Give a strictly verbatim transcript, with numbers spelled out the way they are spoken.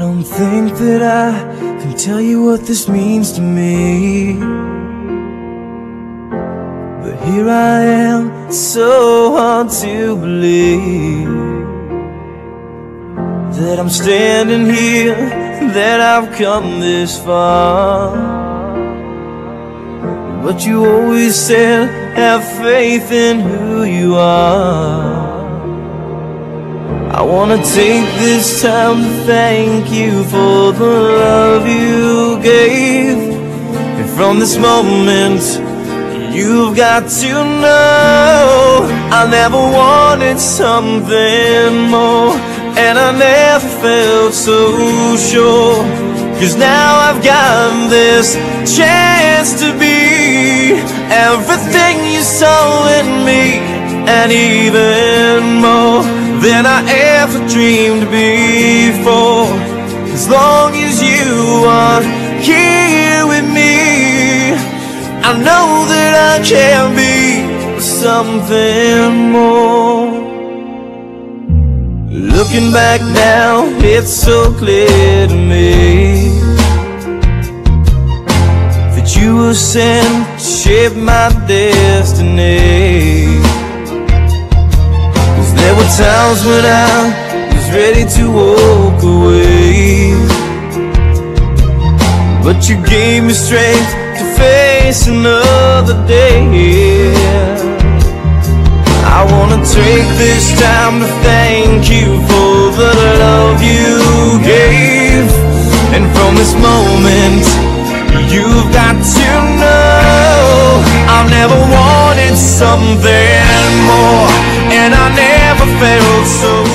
don't think that I can tell you what this means to me, but here I am, it's so hard to believe that I'm standing here, that I've come this far. But you always said, have faith in who you are. I wanna take this time to thank you for the love you gave. And from this moment, you've got to know I never wanted something more, and I never felt so sure. Cause now I've got this chance to be everything you saw in me, and even more than I ever dreamed before. As long as you are here with me, I know that I can be something more. Looking back now, it's so clear to me that you were sent to shape my destiny. Cause there were times when I was ready to walk away, but you gave me strength to face another day. I wanna take this time to thank you for the love you gave. And from this moment, you've got to know I've never wanted something more, and I never felt so